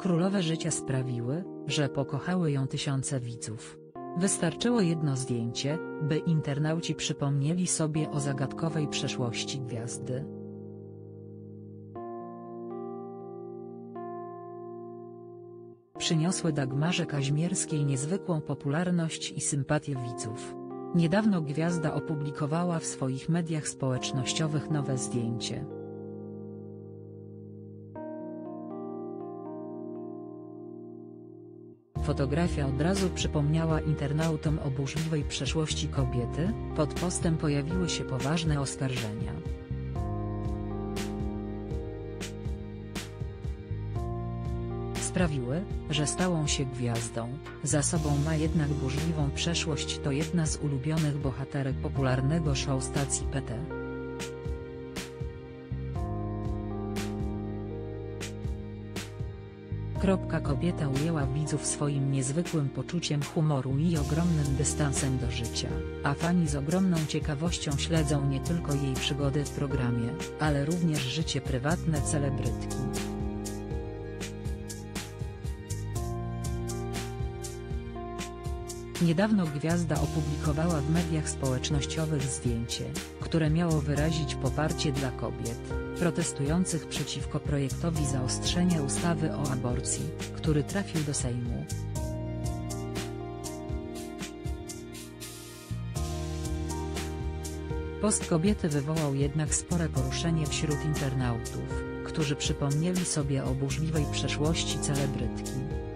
Królowe życia sprawiły, że pokochały ją tysiące widzów. Wystarczyło jedno zdjęcie, by internauci przypomnieli sobie o zagadkowej przeszłości gwiazdy. Przyniosły Dagmarze Kazimierskiej niezwykłą popularność i sympatię widzów. Niedawno gwiazda opublikowała w swoich mediach społecznościowych nowe zdjęcie. Fotografia od razu przypomniała internautom o burzliwej przeszłości kobiety, pod postem pojawiły się poważne oskarżenia. Sprawiły, że stałą się gwiazdą, za sobą ma jednak burzliwą przeszłość. To jedna z ulubionych bohaterek popularnego show stacji PT. Kobieta ujęła widzów swoim niezwykłym poczuciem humoru i ogromnym dystansem do życia, a fani z ogromną ciekawością śledzą nie tylko jej przygody w programie, ale również życie prywatne celebrytki. Niedawno gwiazda opublikowała w mediach społecznościowych zdjęcie, które miało wyrazić poparcie dla kobiet protestujących przeciwko projektowi zaostrzenia ustawy o aborcji, który trafił do Sejmu. Post kobiety wywołał jednak spore poruszenie wśród internautów, którzy przypomnieli sobie o burzliwej przeszłości celebrytki.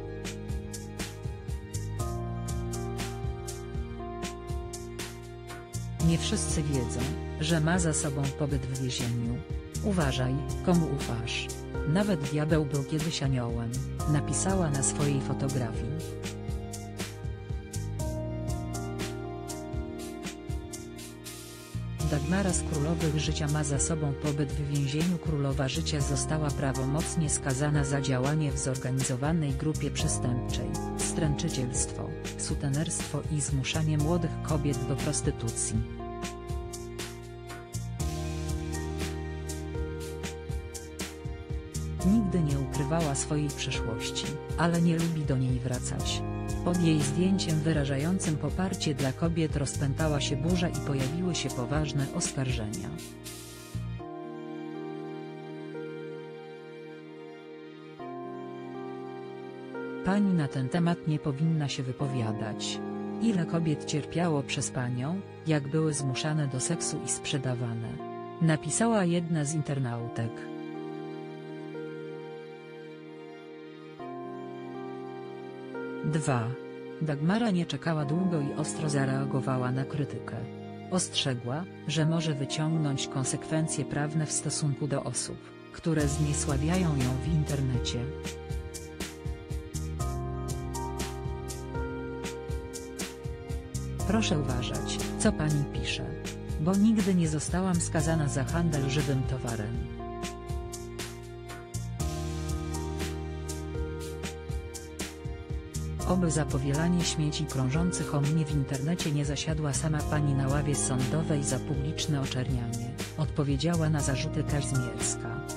Nie wszyscy wiedzą, że ma za sobą pobyt w więzieniu. Uważaj, komu ufasz. Nawet diabeł był kiedyś aniołem, napisała na swojej fotografii. Dagmara z Królowych Życia ma za sobą pobyt w więzieniu. Królowa Życia została prawomocnie skazana za działanie w zorganizowanej grupie przestępczej, stręczycielstwo, sutenerstwo i zmuszanie młodych kobiet do prostytucji. Nigdy nie ukrywała swojej przeszłości, ale nie lubi do niej wracać. Pod jej zdjęciem wyrażającym poparcie dla kobiet rozpętała się burza i pojawiły się poważne oskarżenia. Pani na ten temat nie powinna się wypowiadać. Ile kobiet cierpiało przez panią, jak były zmuszane do seksu i sprzedawane? Napisała jedna z internautek. Dagmara nie czekała długo i ostro zareagowała na krytykę. Ostrzegła, że może wyciągnąć konsekwencje prawne w stosunku do osób, które zniesławiają ją w internecie. Proszę uważać, co pani pisze. Bo nigdy nie zostałam skazana za handel żywym towarem. Oby za powielanie śmieci krążących o mnie w internecie nie zasiadła sama pani na ławie sądowej za publiczne oczernianie, odpowiedziała na zarzuty Kazimierska.